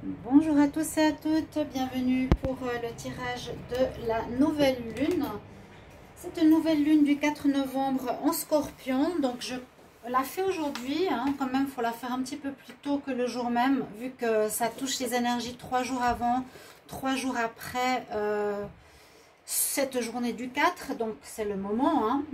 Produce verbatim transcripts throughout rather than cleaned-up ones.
Bonjour à tous et à toutes, bienvenue pour le tirage de la nouvelle lune. C'est une nouvelle lune du quatre novembre en Scorpion, donc je la fais aujourd'hui, hein, quand même il faut la faire un petit peu plus tôt que le jour même, vu que ça touche les énergies trois jours avant, trois jours après euh, cette journée du quatre, donc c'est le moment. Hein.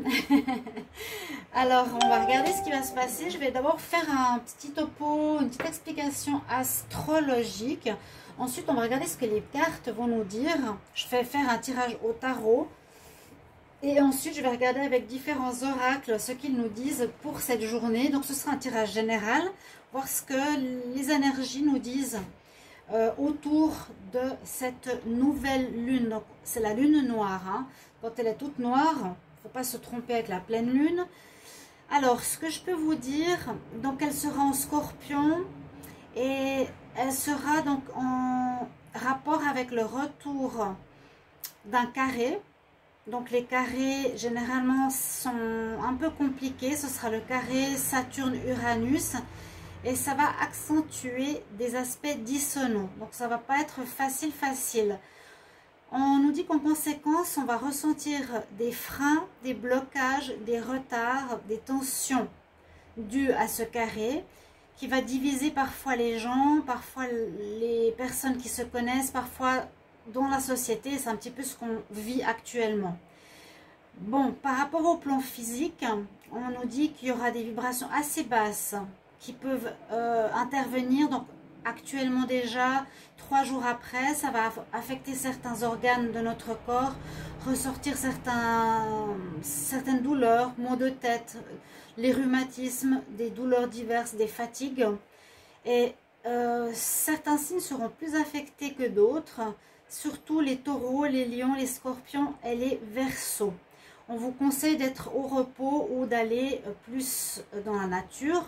Alors on va regarder ce qui va se passer. Je vais d'abord faire un petit topo, une petite explication astrologique. Ensuite on va regarder ce que les cartes vont nous dire. Je vais faire un tirage au tarot. Et ensuite je vais regarder avec différents oracles ce qu'ils nous disent pour cette journée. Donc ce sera un tirage général, voir ce que les énergies nous disent Euh, autour de cette nouvelle lune. Donc c'est la lune noire, hein. Quand elle est toute noire, il ne faut pas se tromper avec la pleine lune. Alors ce que je peux vous dire, donc elle sera en Scorpion et elle sera donc en rapport avec le retour d'un carré. Donc les carrés généralement sont un peu compliqués. Ce sera le carré Saturne-Uranus. Et ça va accentuer des aspects dissonants. Donc ça va pas être facile, facile. On nous dit qu'en conséquence, on va ressentir des freins, des blocages, des retards, des tensions dues à ce carré qui va diviser parfois les gens, parfois les personnes qui se connaissent, parfois dans la société. C'est un petit peu ce qu'on vit actuellement. Bon, par rapport au plan physique, on nous dit qu'il y aura des vibrations assez basses qui peuvent euh, intervenir. Donc actuellement déjà, trois jours après, ça va affecter certains organes de notre corps, ressortir certains, certaines douleurs, maux de tête, les rhumatismes, des douleurs diverses, des fatigues. Et euh, certains signes seront plus affectés que d'autres, surtout les taureaux, les lions, les scorpions et les verseaux. On vous conseille d'être au repos ou d'aller plus dans la nature.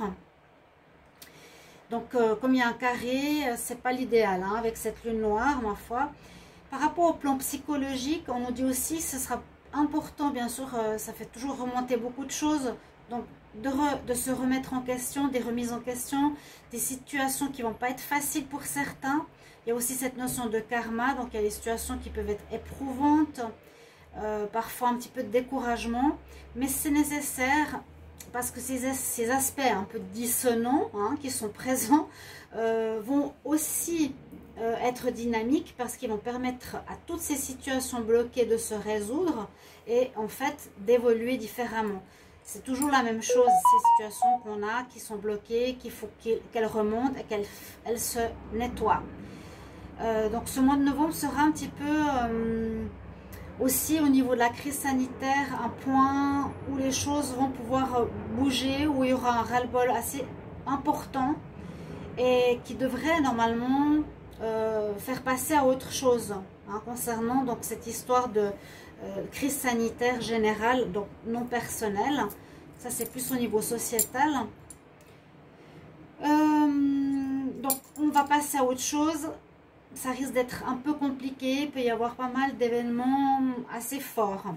Donc, euh, comme il y a un carré, euh, c'est pas l'idéal hein, avec cette lune noire, ma foi. Par rapport au plan psychologique, on nous dit aussi que ce sera important, bien sûr, euh, ça fait toujours remonter beaucoup de choses. Donc, de, re, de se remettre en question, des remises en question, des situations qui vont pas être faciles pour certains. Il y a aussi cette notion de karma, donc il y a des situations qui peuvent être éprouvantes, euh, parfois un petit peu de découragement, mais c'est nécessaire. Parce que ces, ces aspects un peu dissonants hein, qui sont présents euh, vont aussi euh, être dynamiques parce qu'ils vont permettre à toutes ces situations bloquées de se résoudre et en fait d'évoluer différemment. C'est toujours la même chose, ces situations qu'on a qui sont bloquées, qu'il faut qu'elles remontent et qu'elles elles se nettoient. Euh, donc ce mois de novembre sera un petit peu... Euh, aussi au niveau de la crise sanitaire, un point où les choses vont pouvoir bouger, où il y aura un ras-le-bol assez important et qui devrait normalement euh, faire passer à autre chose hein, concernant donc cette histoire de euh, crise sanitaire générale, donc non personnelle. Ça c'est plus au niveau sociétal. Euh, donc on va passer à autre chose. Ça risque d'être un peu compliqué, il peut y avoir pas mal d'événements assez forts.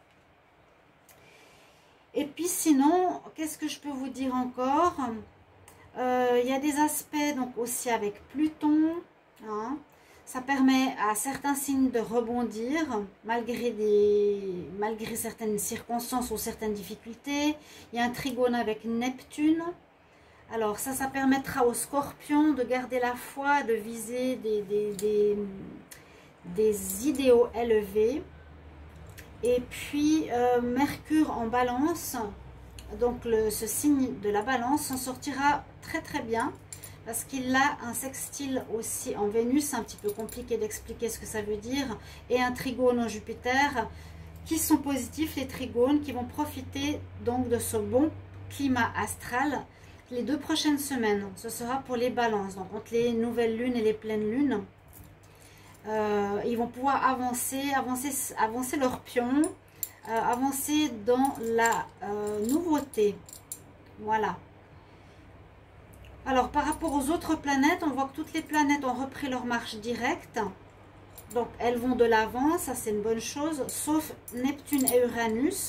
Et puis sinon, qu'est-ce que je peux vous dire encore? euh, Il y a des aspects donc aussi avec Pluton. Hein. Ça permet à certains signes de rebondir malgré, des, malgré certaines circonstances ou certaines difficultés. Il y a un trigone avec Neptune. Alors ça, ça permettra aux scorpions de garder la foi, de viser des, des, des, des idéaux élevés. Et puis euh, Mercure en balance, donc le, ce signe de la balance s'en sortira très très bien. Parce qu'il a un sextile aussi en Vénus, c'est un petit peu compliqué d'expliquer ce que ça veut dire. Et un trigone en Jupiter, qui sont positifs, les trigones, qui vont profiter donc de ce bon climat astral. Les deux prochaines semaines, ce sera pour les balances, donc entre les nouvelles lunes et les pleines lunes. Euh, ils vont pouvoir avancer, avancer, avancer leur pion, euh, avancer dans la euh, nouveauté. Voilà. Alors, par rapport aux autres planètes, on voit que toutes les planètes ont repris leur marche directe. Donc, elles vont de l'avant, ça c'est une bonne chose, sauf Neptune et Uranus.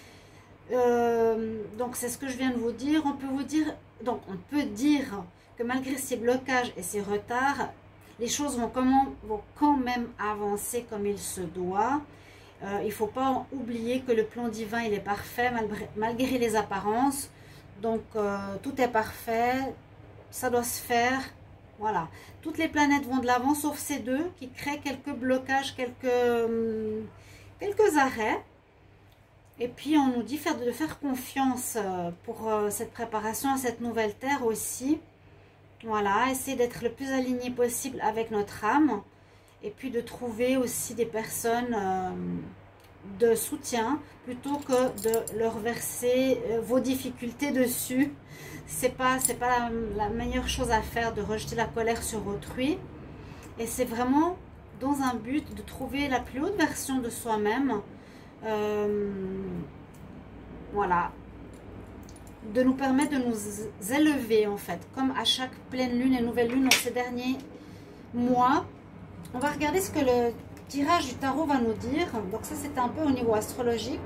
Euh, donc c'est ce que je viens de vous dire. On peut vous dire, donc on peut dire que malgré ces blocages et ces retards, les choses vont, comment, vont quand même avancer comme il se doit. Euh, il ne faut pas oublier que le plan divin, il est parfait malgré, malgré les apparences. Donc, euh, tout est parfait. Ça doit se faire. Voilà. Toutes les planètes vont de l'avant, sauf ces deux qui créent quelques blocages, quelques, hum, quelques arrêts. Et puis, on nous dit faire, de faire confiance pour euh, cette préparation à cette nouvelle terre aussi. Voilà. Essayer d'être le plus aligné possible avec notre âme. Et puis de trouver aussi des personnes euh, de soutien plutôt que de leur verser euh, vos difficultés dessus. C'est pas, c'est pas la, la meilleure chose à faire de rejeter la colère sur autrui. Et c'est vraiment dans un but de trouver la plus haute version de soi-même. Euh, voilà. De nous permettre de nous élever en fait. Comme à chaque pleine lune et nouvelle lune dans ces derniers mois. On va regarder ce que le tirage du tarot va nous dire. Donc ça, c'est un peu au niveau astrologique.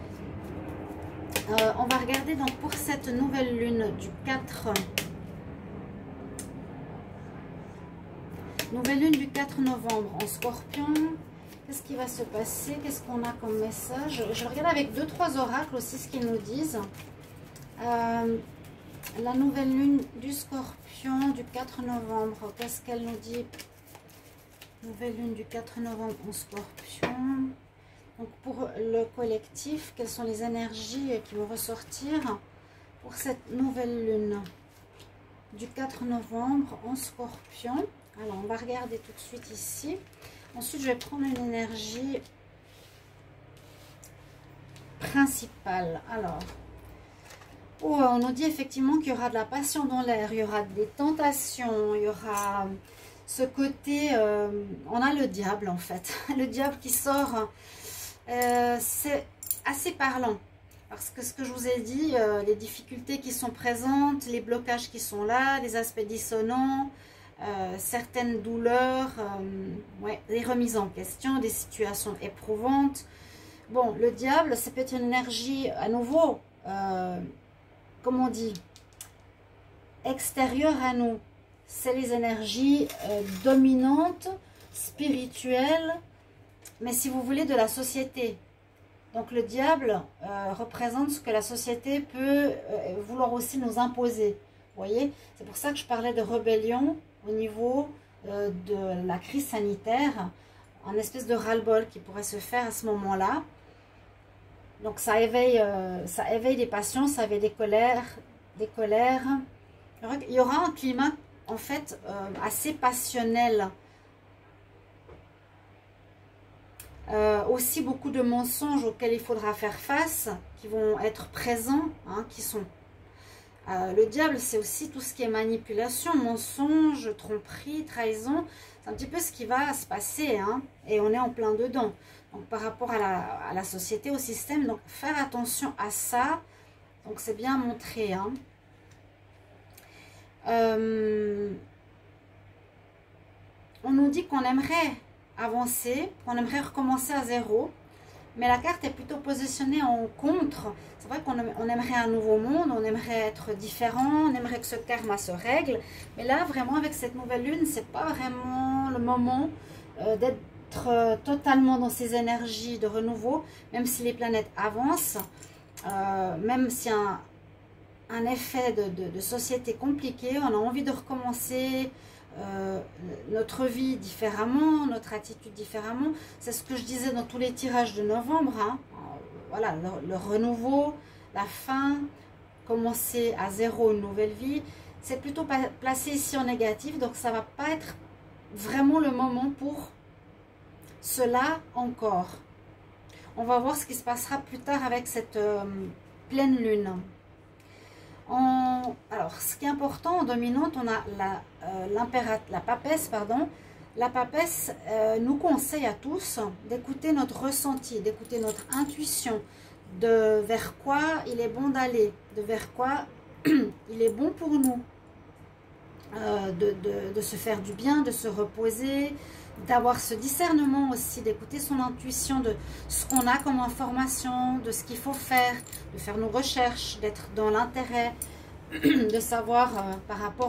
Euh, on va regarder donc pour cette nouvelle lune du quatre. Nouvelle lune du quatre novembre en Scorpion. Qu'est-ce qui va se passer? Qu'est-ce qu'on a comme message? Je vais regarder avec deux trois oracles aussi ce qu'ils nous disent. Euh, la nouvelle lune du Scorpion du quatre novembre. Qu'est-ce qu'elle nous dit? Nouvelle lune du quatre novembre en Scorpion. Donc pour le collectif, quelles sont les énergies qui vont ressortir pour cette nouvelle lune du quatre novembre en Scorpion? Alors on va regarder tout de suite ici. Ensuite je vais prendre une énergie principale. Alors, oh, on nous dit effectivement qu'il y aura de la passion dans l'air, il y aura des tentations, il y aura... ce côté, euh, on a le diable en fait, le diable qui sort, euh, c'est assez parlant, parce que ce que je vous ai dit, euh, les difficultés qui sont présentes, les blocages qui sont là, les aspects dissonants, euh, certaines douleurs, euh, ouais, les remises en question, des situations éprouvantes. Bon, le diable, c'est peut-être une énergie à nouveau, euh, comment on dit, extérieure à nous. C'est les énergies euh, dominantes, spirituelles, mais si vous voulez de la société. Donc le diable euh, représente ce que la société peut euh, vouloir aussi nous imposer. Vous voyez, c'est pour ça que je parlais de rébellion au niveau euh, de la crise sanitaire, en espèce de ras-le-bol qui pourrait se faire à ce moment-là. Donc ça éveille, euh, ça éveille des passions, ça éveille des colères, des colères. Il y aura un climat en fait euh, assez passionnel. Euh, aussi beaucoup de mensonges auxquels il faudra faire face, qui vont être présents, hein, qui sont... Euh, le diable, c'est aussi tout ce qui est manipulation, mensonge, tromperie, trahison. C'est un petit peu ce qui va se passer, hein, et on est en plein dedans. Donc par rapport à la, à la société, au système, donc faire attention à ça. Donc c'est bien montré, hein. Euh, on nous dit qu'on aimerait avancer, qu'on aimerait recommencer à zéro, mais la carte est plutôt positionnée en contre. C'est vrai qu'on on aimerait un nouveau monde, on aimerait être différent, on aimerait que ce karma se règle, mais là vraiment avec cette nouvelle lune, c'est pas vraiment le moment euh, d'être euh, totalement dans ces énergies de renouveau, même si les planètes avancent, euh, même si un un effet de, de, de société compliqué, on a envie de recommencer euh, notre vie différemment, notre attitude différemment. C'est ce que je disais dans tous les tirages de novembre, hein. Voilà, le, le renouveau, la fin, commencer à zéro une nouvelle vie, c'est plutôt placé ici en négatif, donc ça va pas être vraiment le moment pour cela encore. On va voir ce qui se passera plus tard avec cette euh, pleine lune. En, alors, ce qui est important en dominante, on a la, euh, l'impératrice, la papesse, pardon. La papesse euh, nous conseille à tous d'écouter notre ressenti, d'écouter notre intuition, de vers quoi il est bon d'aller, de vers quoi il est bon pour nous, euh, de, de, de se faire du bien, de se reposer, d'avoir ce discernement aussi, d'écouter son intuition de ce qu'on a comme information, de ce qu'il faut faire, de faire nos recherches, d'être dans l'intérêt, de savoir euh, par rapport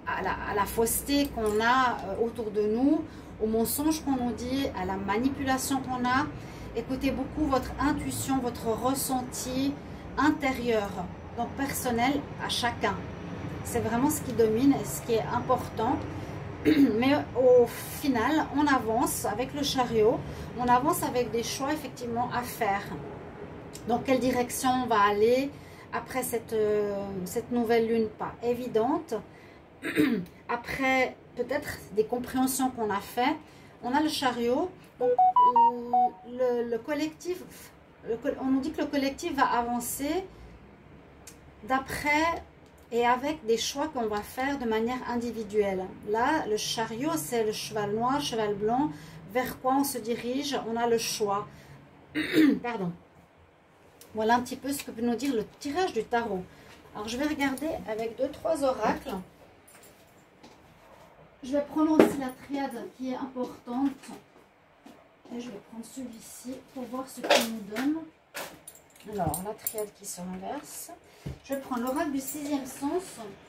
à la, à la fausseté qu'on a autour de nous, aux mensonges qu'on nous dit, à la manipulation qu'on a. Écoutez beaucoup votre intuition, votre ressenti intérieur, donc personnel à chacun. C'est vraiment ce qui domine et ce qui est important. Mais au final, on avance avec le chariot, on avance avec des choix effectivement à faire. Dans quelle direction on va aller après cette, euh, cette nouvelle lune pas évidente. Après peut-être des compréhensions qu'on a fait, on a le chariot. Donc, le, le collectif, le, on nous dit que le collectif va avancer d'après et avec des choix qu'on va faire de manière individuelle. Là, le chariot, c'est le cheval noir, cheval blanc. Vers quoi on se dirige? On a le choix. Pardon. Voilà un petit peu ce que peut nous dire le tirage du tarot. Alors, je vais regarder avec deux, trois oracles. Je vais prendre aussi la triade qui est importante. Et je vais prendre celui-ci pour voir ce qu'il nous donne. Alors, la triade qui se renverse. Je vais prendre l'oracle du sixième sens.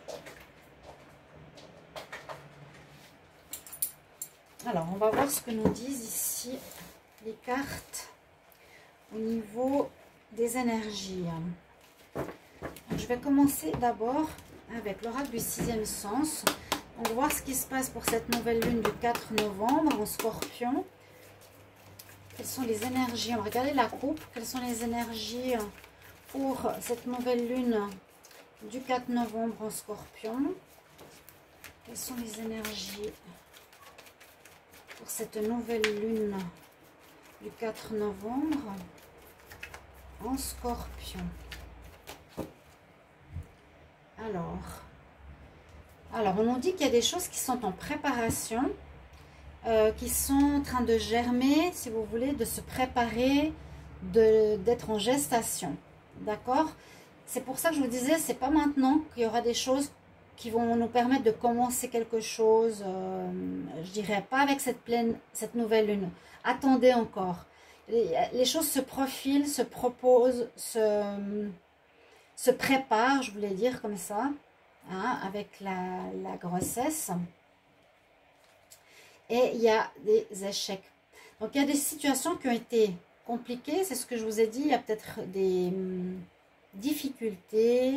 Alors, on va voir ce que nous disent ici les cartes au niveau des énergies. Je vais commencer d'abord avec l'oracle du sixième sens. On va voir ce qui se passe pour cette nouvelle lune du quatre novembre en Scorpion. Quelles sont les énergies? On va regarder la coupe. Quelles sont les énergies pour cette nouvelle lune du quatre novembre en Scorpion? Quelles sont les énergies pour cette nouvelle lune du quatre novembre en Scorpion? Alors, alors on nous dit qu'il y a des choses qui sont en préparation, euh, qui sont en train de germer, si vous voulez, de se préparer, d'être en gestation. D'accord? C'est pour ça que je vous disais, c'est pas maintenant qu'il y aura des choses qui vont nous permettre de commencer quelque chose. Euh, je dirais pas avec cette pleine, cette nouvelle lune. Attendez encore. Les, les choses se profilent, se proposent, se, se préparent, je voulais dire comme ça, hein, avec la, la grossesse. Et il y a des échecs. Donc il y a des situations qui ont été compliquées, c'est ce que je vous ai dit. Il y a peut-être des hum, difficultés,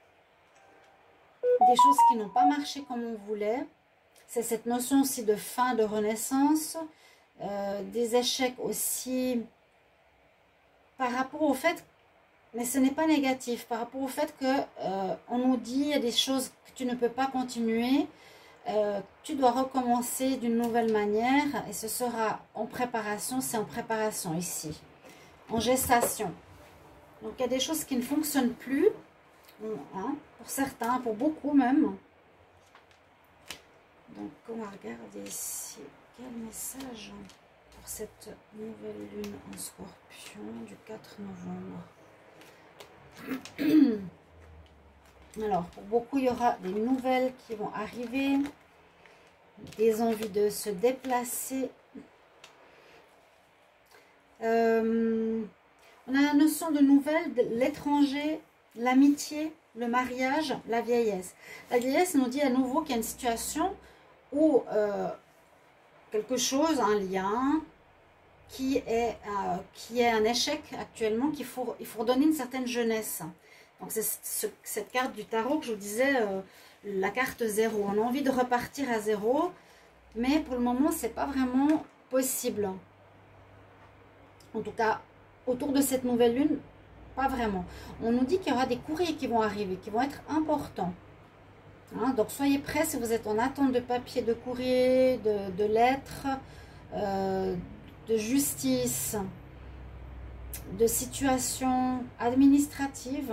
des choses qui n'ont pas marché comme on voulait. C'est cette notion aussi de fin, de renaissance. Euh, des échecs aussi par rapport au fait, mais ce n'est pas négatif, par rapport au fait que euh, on nous dit il y a des choses que tu ne peux pas continuer, euh, tu dois recommencer d'une nouvelle manière et ce sera en préparation, c'est en préparation ici, en gestation. Donc il y a des choses qui ne fonctionnent plus, hein, pour certains, pour beaucoup même. Donc on va regarder ici. Quel message pour cette nouvelle lune en Scorpion du quatre novembre? Alors, pour beaucoup, il y aura des nouvelles qui vont arriver, des envies de se déplacer. Euh, on a la notion de nouvelles, de l'étranger, l'amitié, le mariage, la vieillesse. La vieillesse nous dit à nouveau qu'il y a une situation où... Euh, quelque chose, un lien qui est, euh, qui est un échec actuellement, qu'il faut, il faut redonner une certaine jeunesse. Donc c'est ce, cette carte du tarot que je vous disais, euh, la carte zéro. On a envie de repartir à zéro, mais pour le moment, c'est pas vraiment possible. En tout cas, autour de cette nouvelle lune, pas vraiment. On nous dit qu'il y aura des courriers qui vont arriver, qui vont être importants. Hein, donc soyez prêts si vous êtes en attente de papier, de courrier, de, de lettres, euh, de justice, de situation administrative.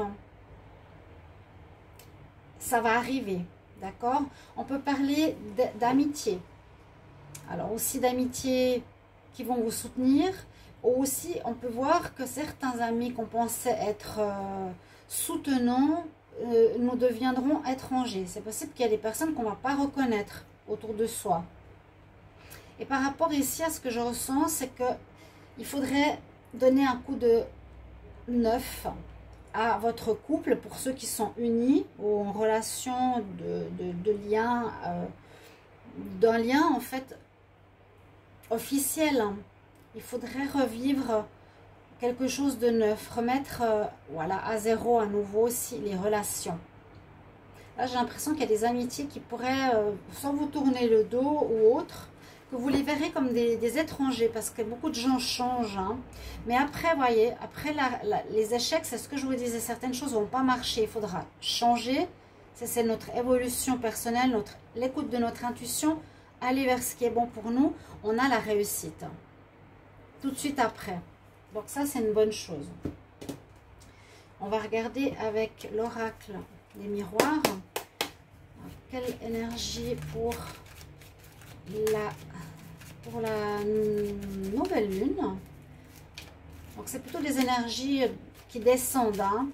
Ça va arriver, d'accord? On peut parler d'amitié. Alors aussi d'amitié qui vont vous soutenir. Ou aussi on peut voir que certains amis qu'on pensait être euh, soutenants, Euh, nous deviendrons étrangers. C'est possible qu'il y ait des personnes qu'on ne va pas reconnaître autour de soi. Et par rapport ici à ce que je ressens, c'est que il faudrait donner un coup de neuf à votre couple, pour ceux qui sont unis ou en relation de, de, de lien, euh, d'un lien en fait officiel. Il faudrait revivre quelque chose de neuf, remettre euh, voilà, à zéro à nouveau aussi les relations. Là, j'ai l'impression qu'il y a des amitiés qui pourraient euh, soit vous tourner le dos ou autre, que vous les verrez comme des, des étrangers, parce que beaucoup de gens changent. Hein. Mais après, vous voyez, après la, la, les échecs, c'est ce que je vous disais, certaines choses ne vont pas marcher, il faudra changer. C'est notre évolution personnelle, notre l'écoute de notre intuition, aller vers ce qui est bon pour nous, on a la réussite. Tout de suite après. Donc ça, c'est une bonne chose. On va regarder avec l'oracle des miroirs. Quelle énergie pour la, pour la nouvelle lune. Donc c'est plutôt des énergies qui descendent. Hein.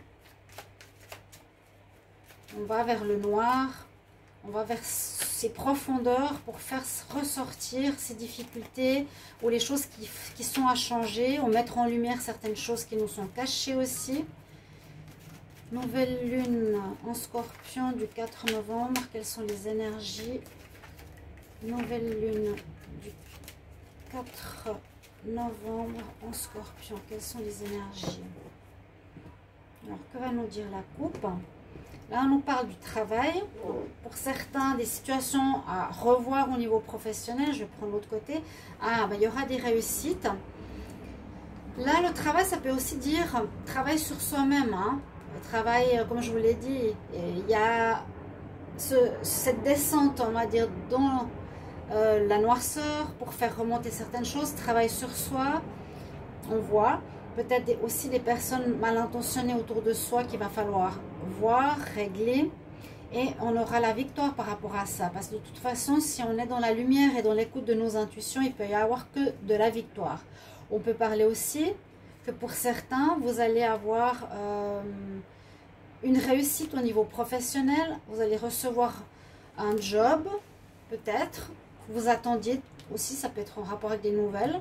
On va vers le noir. On va vers ces profondeurs pour faire ressortir ces difficultés ou les choses qui, qui sont à changer, ou mettre en lumière certaines choses qui nous sont cachées aussi. Nouvelle lune en scorpion du quatre novembre. Quelles sont les énergies? Nouvelle lune du quatre novembre en scorpion. Quelles sont les énergies? Alors, que va nous dire la coupe? Là, on nous parle du travail. Pour certains, des situations à revoir au niveau professionnel. Je vais prendre l'autre côté. Ah, ben, il y aura des réussites. Là, le travail, ça peut aussi dire travail sur soi-même. Hein. Le travail, comme je vous l'ai dit, il y a ce, cette descente, on va dire, dans euh, la noirceur pour faire remonter certaines choses. Travail sur soi, on voit. Peut-être aussi des personnes mal intentionnées autour de soi qu'il va falloir voir, régler. Et on aura la victoire par rapport à ça. Parce que de toute façon, si on est dans la lumière et dans l'écoute de nos intuitions, il peut y avoir que de la victoire. On peut parler aussi que pour certains, vous allez avoir euh, une réussite au niveau professionnel. Vous allez recevoir un job, peut-être. Vous attendiez aussi, ça peut être en rapport avec des nouvelles.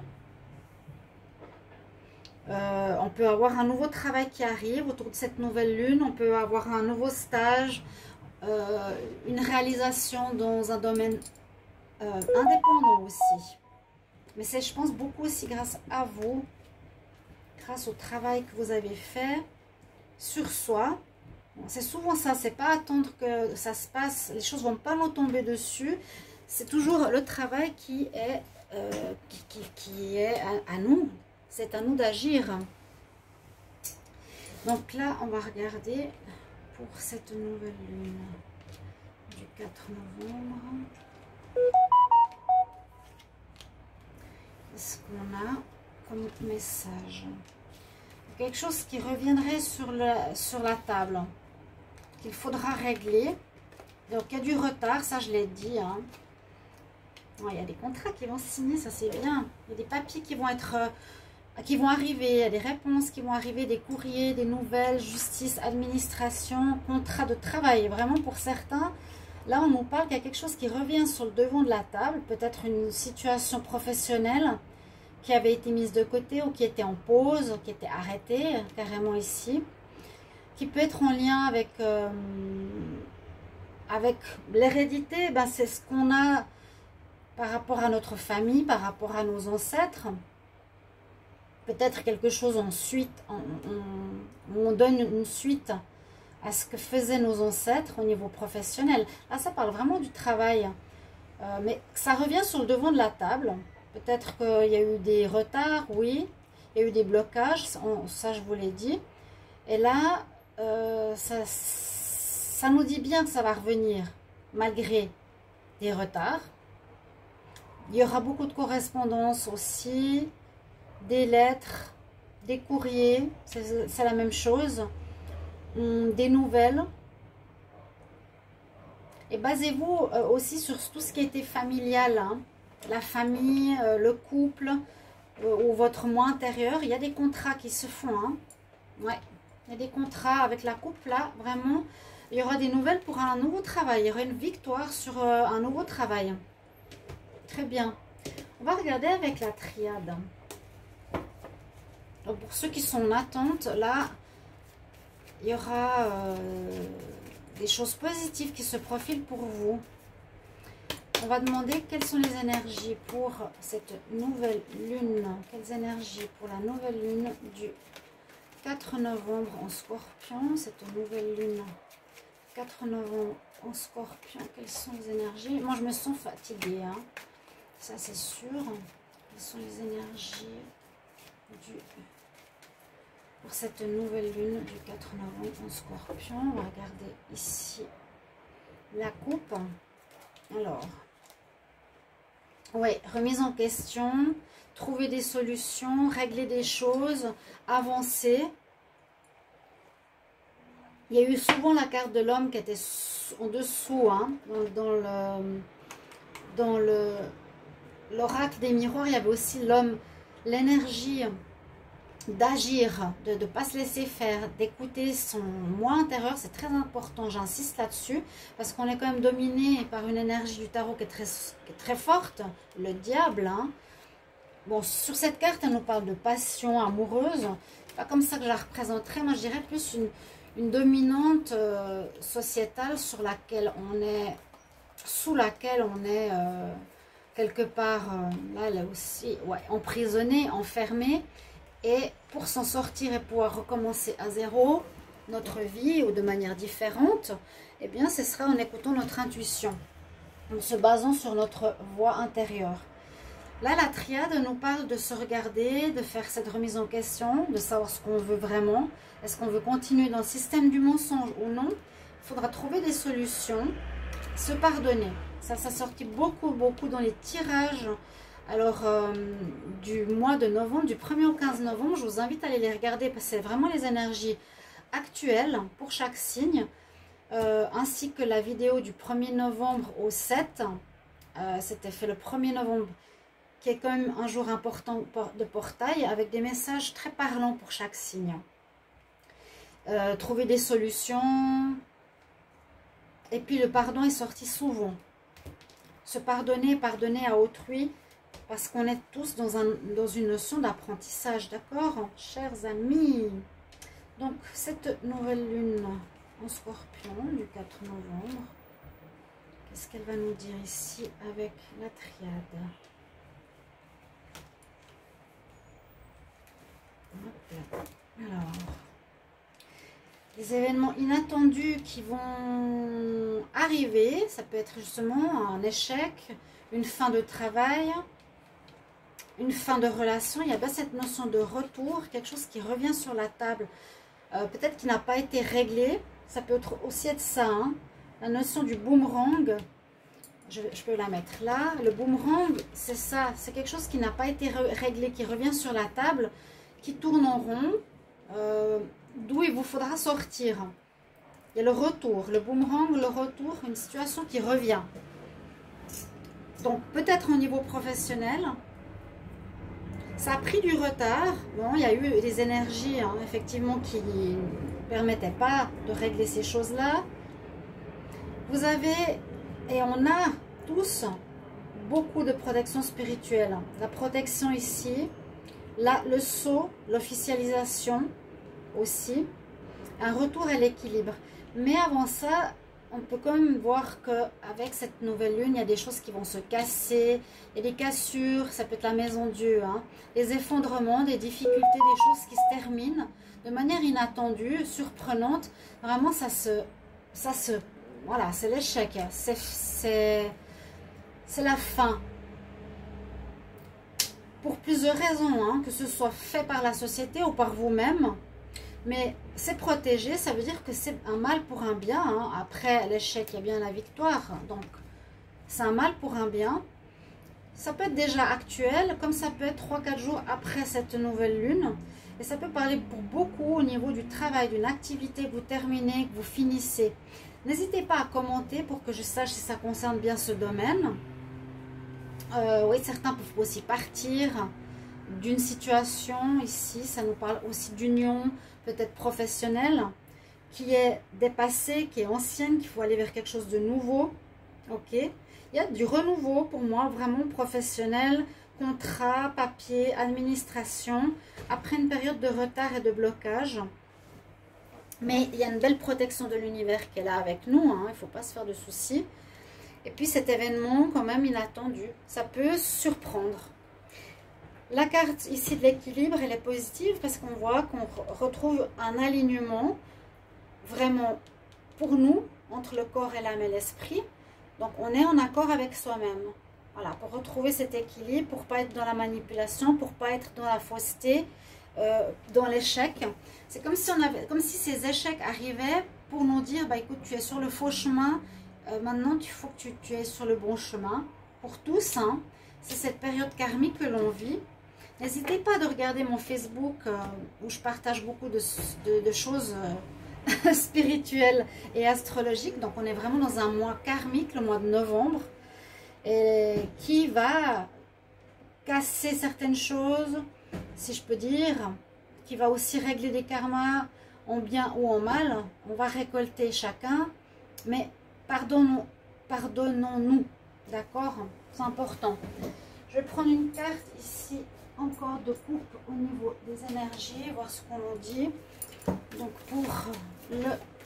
Euh, on peut avoir un nouveau travail qui arrive autour de cette nouvelle lune. On peut avoir un nouveau stage, euh, une réalisation dans un domaine euh, indépendant aussi. Mais c'est, je pense, beaucoup aussi grâce à vous, grâce au travail que vous avez fait sur soi. Bon, c'est souvent ça, c'est pas attendre que ça se passe, les choses vont pas nous tomber dessus. C'est toujours le travail qui est, euh, qui, qui, qui est à, à nous. C'est à nous d'agir. Donc là, on va regarder pour cette nouvelle lune du quatre novembre. Qu'est-ce qu'on a comme message? Quelque chose qui reviendrait sur, le, sur la table, qu'il faudra régler. Donc il y a du retard, ça je l'ai dit. Hein. Oh, il y a des contrats qui vont se signer, ça c'est bien. Il y a des papiers qui vont être... Euh, qui vont arriver, il y a des réponses qui vont arriver, des courriers, des nouvelles, justice, administration, contrat de travail. Vraiment pour certains, là on nous parle qu'il y a quelque chose qui revient sur le devant de la table, peut-être une situation professionnelle qui avait été mise de côté ou qui était en pause, qui était arrêtée carrément ici, qui peut être en lien avec, euh, avec l'hérédité. Ben, c'est ce qu'on a par rapport à notre famille, par rapport à nos ancêtres. Peut-être quelque chose ensuite, on, on, on donne une suite à ce que faisaient nos ancêtres au niveau professionnel. Là, ça parle vraiment du travail. Euh, mais ça revient sur le devant de la table. Peut-être qu'il y a eu des retards, oui. Il y a eu des blocages, on, ça je vous l'ai dit. Et là, euh, ça, ça nous dit bien que ça va revenir, malgré des retards. Il y aura beaucoup de correspondances aussi. Des lettres, des courriers, c'est la même chose, hum, des nouvelles. Et basez-vous euh, aussi sur tout ce qui était familial, hein. La famille, euh, le couple euh, ou votre moi intérieur. Il y a des contrats qui se font. Hein. Ouais, il y a des contrats avec la coupe là, vraiment. Il y aura des nouvelles pour un nouveau travail. Il y aura une victoire sur euh, un nouveau travail. Très bien. On va regarder avec la triade. Donc pour ceux qui sont en attente, là, il y aura euh, des choses positives qui se profilent pour vous. On va demander quelles sont les énergies pour cette nouvelle lune. Quelles énergies pour la nouvelle lune du quatre novembre en Scorpion. Cette nouvelle lune quatre novembre en Scorpion. Quelles sont les énergies? Moi, je me sens fatiguée. Hein. Ça, c'est sûr. Quelles sont les énergies du... pour cette nouvelle lune du quatre novembre en Scorpion? On va regarder ici la coupe. Alors, oui, remise en question, trouver des solutions, régler des choses, avancer. Il y a eu souvent la carte de l'homme qui était en dessous, hein, dans, dans le dans le l'oracle des miroirs. Il y avait aussi l'homme, l'énergie d'agir, de ne pas se laisser faire, d'écouter son moi intérieur. C'est très important, j'insiste là-dessus, parce qu'on est quand même dominé par une énergie du tarot qui est très, qui est très forte, le diable. Hein. Bon, sur cette carte, elle nous parle de passion amoureuse. C'est pas comme ça que je la représenterais. Moi, je dirais plus une, une dominante euh, sociétale sur laquelle on est, sous laquelle on est euh, quelque part, euh, là, là aussi, ouais, emprisonné, enfermé. Et pour s'en sortir et pouvoir recommencer à zéro notre vie ou de manière différente, eh bien, ce sera en écoutant notre intuition, en se basant sur notre voix intérieure. Là, la triade nous parle de se regarder, de faire cette remise en question, de savoir ce qu'on veut vraiment. Est-ce qu'on veut continuer dans le système du mensonge ou non? Il faudra trouver des solutions, se pardonner. Ça, ça sortit beaucoup, beaucoup dans les tirages. Alors, euh, du mois de novembre, du premier au quinze novembre, je vous invite à aller les regarder parce que c'est vraiment les énergies actuelles pour chaque signe, euh, ainsi que la vidéo du premier novembre au sept, euh, c'était fait le premier novembre, qui est quand même un jour important de portail, avec des messages très parlants pour chaque signe. Euh, trouver des solutions, et puis le pardon est sorti souvent. Se pardonner, pardonner à autrui, parce qu'on est tous dans, un, dans une notion d'apprentissage, d'accord, chers amis? Donc, cette nouvelle lune en Scorpion du quatre novembre, qu'est-ce qu'elle va nous dire ici avec la triade? Alors, des événements inattendus qui vont arriver, ça peut être justement un échec, une fin de travail, une fin de relation. Il y a bien cette notion de retour, quelque chose qui revient sur la table, euh, peut-être qui n'a pas été réglé. Ça peut être aussi être ça, hein. La notion du boomerang, je, je peux la mettre là. Le boomerang, c'est ça, c'est quelque chose qui n'a pas été réglé, qui revient sur la table, qui tourne en rond, euh, d'où il vous faudra sortir. Il y a le retour, le boomerang, le retour, une situation qui revient. Donc peut-être au niveau professionnel, ça a pris du retard. Bon, il y a eu des énergies, hein, effectivement, qui ne permettaient pas de régler ces choses-là. Vous avez, et on a tous, beaucoup de protection spirituelle. La protection ici, là, le sceau, l'officialisation aussi, un retour à l'équilibre. Mais avant ça, on peut quand même voir qu'avec cette nouvelle lune, il y a des choses qui vont se casser, il y a des cassures, ça peut être la maison Dieu, hein, des effondrements, des difficultés, des choses qui se terminent de manière inattendue, surprenante. Vraiment, ça se... Ça se voilà, c'est l'échec, c'est la fin. Pour plusieurs raisons, hein, que ce soit fait par la société ou par vous-même. Mais c'est protégé, ça veut dire que c'est un mal pour un bien. Hein. Après l'échec, il y a bien la victoire. Donc, c'est un mal pour un bien. Ça peut être déjà actuel, comme ça peut être trois quatre jours après cette nouvelle lune. Et ça peut parler pour beaucoup au niveau du travail, d'une activité que vous terminez, que vous finissez. N'hésitez pas à commenter pour que je sache si ça concerne bien ce domaine. Euh, oui, certains peuvent aussi partir d'une situation. Ici, ça nous parle aussi d'union, peut-être professionnelle, qui est dépassée, qui est ancienne, qu'il faut aller vers quelque chose de nouveau. Ok, il y a du renouveau pour moi, vraiment professionnel, contrat, papier, administration, après une période de retard et de blocage. Mais il y a une belle protection de l'univers qui est là avec nous, hein, il ne faut pas se faire de soucis. Et puis cet événement quand même inattendu, ça peut surprendre. La carte ici de l'équilibre, elle est positive parce qu'on voit qu'on retrouve un alignement vraiment pour nous, entre le corps et l'âme et l'esprit. Donc on est en accord avec soi-même. Voilà, pour retrouver cet équilibre, pour ne pas être dans la manipulation, pour ne pas être dans la fausseté, euh, dans l'échec. C'est comme si on avait, comme si ces échecs arrivaient pour nous dire, bah écoute, tu es sur le faux chemin, euh, maintenant il faut que tu, tu es sur le bon chemin. Pour tous, hein, c'est cette période karmique que l'on vit. N'hésitez pas de regarder mon Facebook euh, où je partage beaucoup de, de, de choses euh, spirituelles et astrologiques. Donc on est vraiment dans un mois karmique, le mois de novembre, et qui va casser certaines choses, si je peux dire, qui va aussi régler des karmas en bien ou en mal. On va récolter chacun, mais pardonnons, pardonnons-nous, d'accord? C'est important. Je vais prendre une carte ici, encore de coupe au niveau des énergies, voir ce qu'on nous dit. Donc pour le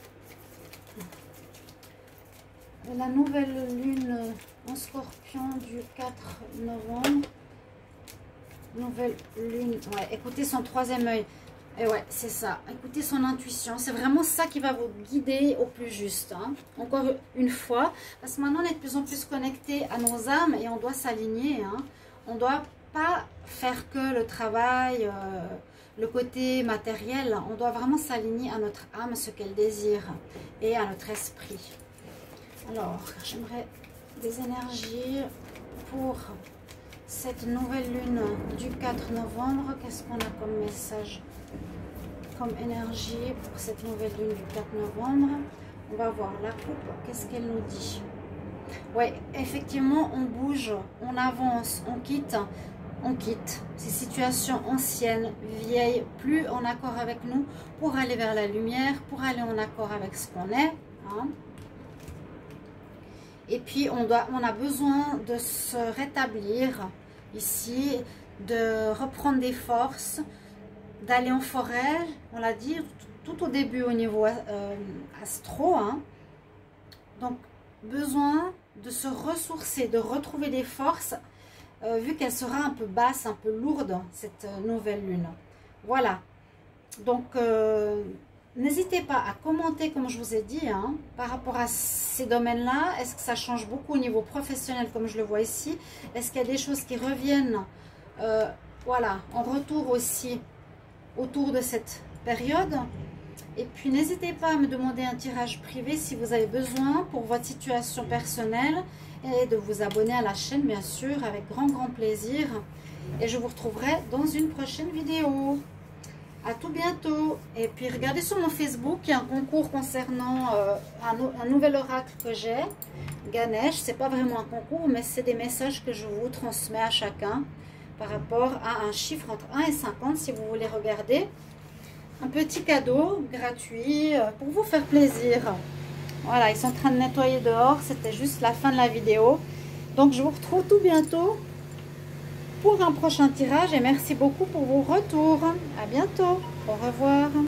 la nouvelle lune en scorpion du quatre novembre. Nouvelle lune, ouais, écoutez son troisième œil. Et ouais, c'est ça. Écoutez son intuition. C'est vraiment ça qui va vous guider au plus juste. Hein. Encore une fois. Parce que maintenant, on est de plus en plus connecté à nos âmes et on doit s'aligner. Hein. On ne doit pas faire que le travail, euh, le côté matériel. On doit vraiment s'aligner à notre âme, ce qu'elle désire, et à notre esprit. Alors, j'aimerais des énergies pour cette nouvelle lune du quatre novembre. Qu'est-ce qu'on a comme message, comme énergie pour cette nouvelle lune du quatre novembre? On va voir la coupe, qu'est-ce qu'elle nous dit? Oui, effectivement, on bouge, on avance, on quitte, on quitte ces situations anciennes, vieilles, plus en accord avec nous, pour aller vers la lumière, pour aller en accord avec ce qu'on est. Hein. Et puis, on, doit, on a besoin de se rétablir ici, de reprendre des forces, d'aller en forêt, on l'a dit, tout, tout au début au niveau euh, astro. Hein. Donc, besoin de se ressourcer, de retrouver des forces, euh, vu qu'elle sera un peu basse, un peu lourde, cette nouvelle lune. Voilà. Donc, euh, n'hésitez pas à commenter, comme je vous ai dit, hein, par rapport à ces domaines-là. Est-ce que ça change beaucoup au niveau professionnel, comme je le vois ici? Est-ce qu'il y a des choses qui reviennent, euh, voilà, en retour aussi, autour de cette période? Et puis, n'hésitez pas à me demander un tirage privé si vous avez besoin pour votre situation personnelle, et de vous abonner à la chaîne, bien sûr, avec grand, grand plaisir. Et je vous retrouverai dans une prochaine vidéo. À tout bientôt. Et puis regardez sur mon Facebook, il y a un concours concernant euh, un, un nouvel oracle que j'ai, Ganesh. C'est pas vraiment un concours, mais c'est des messages que je vous transmets à chacun par rapport à un chiffre entre un et cinquante, si vous voulez regarder. Un petit cadeau gratuit euh, pour vous faire plaisir. Voilà, ils sont en train de nettoyer dehors. C'était juste la fin de la vidéo. Donc je vous retrouve tout bientôt pour un prochain tirage, et merci beaucoup pour vos retours. À bientôt. Au revoir.